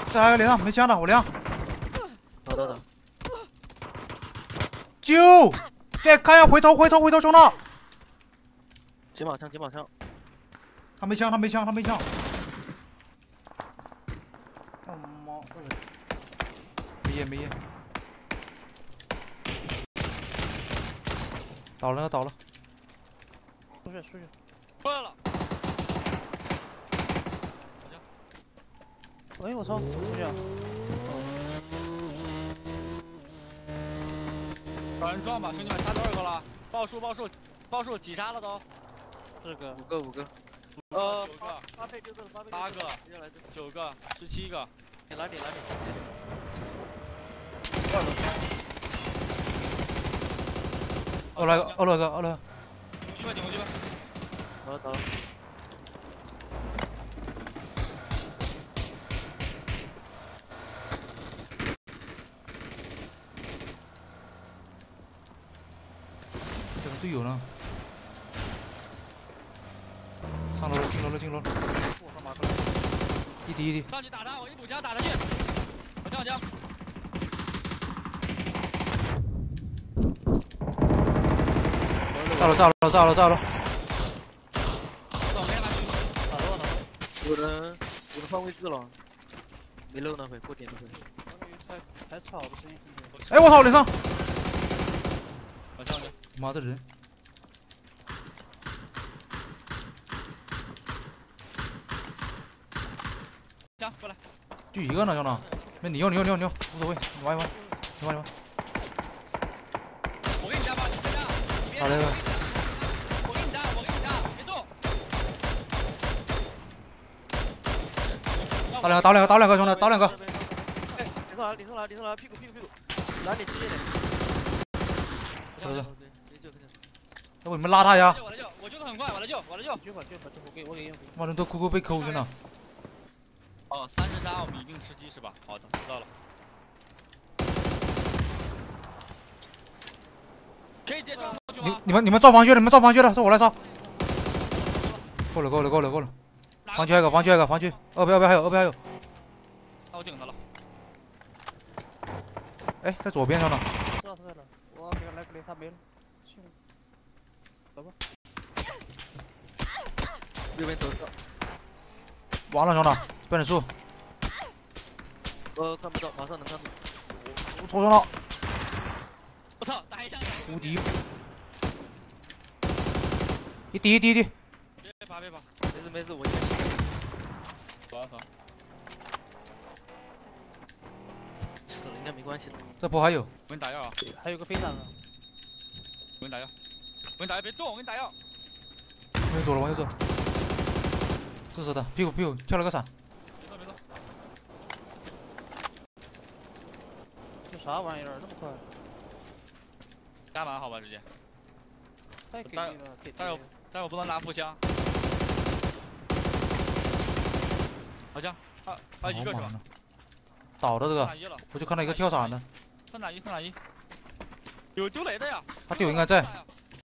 这还有连上，没枪的，我连。 走。 救！对，看一下回头，兄弟。 解码枪。 他没枪。他妈的！没烟。倒了。 出去。 过来了。 哎，我操！出去啊！ 找人撞吧，兄弟们，杀多少个了？报数，几杀了都 4个。 5个。 9个 8倍6个 ，8个，9个，17个。 哪里？ 二楼个。 顶攻击吧。 走。 这个队友呢？上楼了，进楼了。 我靠，马过来！ 一滴。 上去打他，我一补枪打他去。我枪。 炸了。 有人换位置了，没漏那回，过点那回。 太吵了，声音。 哎，我操，连上！ 我枪去。 妈的人！ 枪过来。 就一个呢，兄弟。那你用，无所谓，你玩。 我给你加吧，你别加。 打那个。 我给你加，别动。 打两个，兄弟，打两个。 哎，领上来，屁股，拿点经验点。 是。要不你们拉他呀？ 我救的很快，我来救。 我给用。 妈人都哭被扣着呢。 哦，30杀我们一定吃鸡是吧？好的，知道了。可以接撞过去吗？ 你们造防穴的，是我来杀。够了。防区还有个，防区。二标还有。 那我顶他了。 哎，在左边上呢。 知道他在哪？我给他来个雷，他没了。走吧。 右边走。 完了，兄弟，被人输。 看不到，马上能看到。 我戳中了。 我操，打一下。 无敌。一滴。 别爬。 没事，我先。 走。 死了应该没关系的。 这波还有。 我给你打药啊。 还有个飞弹啊。 我给你打药，别动，我给你打药。 往右走。是死的，屁股跳了个伞。 别动。 这啥玩意儿，这么快？ 加满好吧，直接。 太给力了， 但我不能拿副枪。好枪，一个是吧？ 倒的这个，我就看到一个跳伞的。 3打1，有丢雷的呀。 他队友应该在。